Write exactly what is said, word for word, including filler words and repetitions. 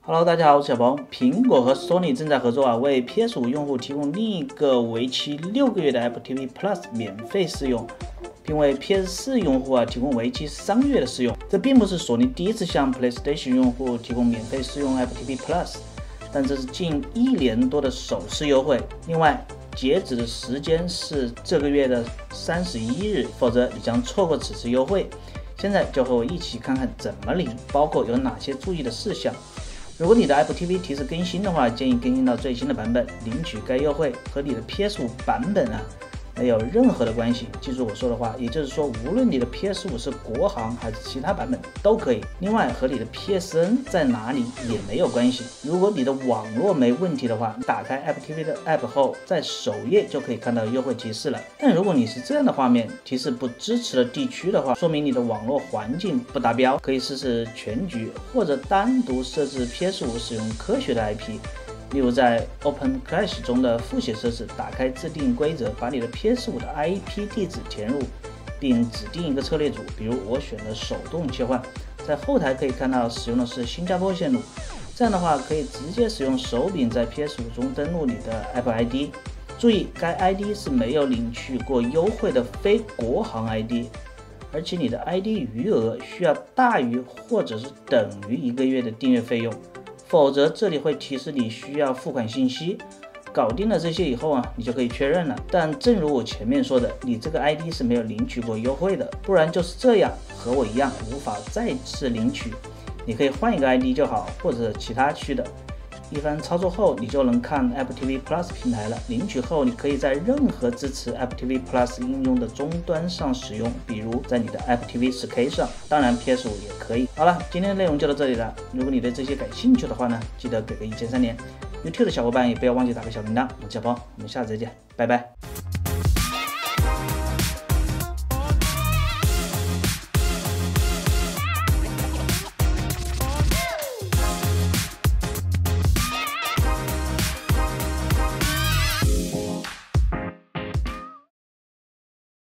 Hello， 大家好，我是小鹏。苹果和 Sony 正在合作啊，为 P S 五 用户提供另一个为期六个月的 Apple T V Plus 免费试用，并为 P S 四 用户啊提供为期三个月的试用。这并不是索尼第一次向 PlayStation 用户提供免费试用 Apple T V Plus， 但这是近一年多的首次优惠。另外，截止的时间是这个月的三十一日，否则你将错过此次优惠。现在就和我一起看看怎么领，包括有哪些注意的事项。如果你的 Apple T V 提示更新的话，建议更新到最新的版本，领取该优惠和你的 P S 五 版本啊没有任何的关系。记住我说的话，也就是说，无论你的 P S 五 是国行还是其他版本都可以。另外，和你的 P S N 在哪里也没有关系。如果你的网络没问题的话，打开 Apple T V 的 App 后，在首页就可以看到优惠提示了。但如果你是这样的画面，提示不支持的地区的话，说明你的网络环境不达标，可以试试全局或者单独设置 P S 五 使用科学的 I P。例如在 OpenClash 中的复写设置，打开自定义规则，把你的 P S 五 的 I P 地址填入，并指定一个策略组，比如我选了手动切换。在后台可以看到使用的是新加坡线路，这样的话可以直接使用手柄在 P S 五 中登录你的 Apple I D。注意，该 I D 是没有领取过优惠的非国行 I D， 而且你的 I D 余额需要大于或者是等于一个月的订阅费用。否则这里会提示你需要付款信息，搞定了这些以后啊，你就可以确认了。但正如我前面说的，你这个 I D 是没有领取过优惠的，不然就是这样，和我一样无法再次领取。你可以换一个 I D 就好，或者其他区的。一番操作后，你就能看 Apple T V Plus 平台了。领取后，你可以在任何支持 Apple T V Plus 应用的终端上使用，比如在你的 Apple T V 四 K 上，当然 P S 五 也可以。好了，今天的内容就到这里了。如果你对这些感兴趣的话呢，记得给个一键三连。YouTube 的小伙伴也不要忘记打个小铃铛。我是小鹏，我们下次再见，拜拜。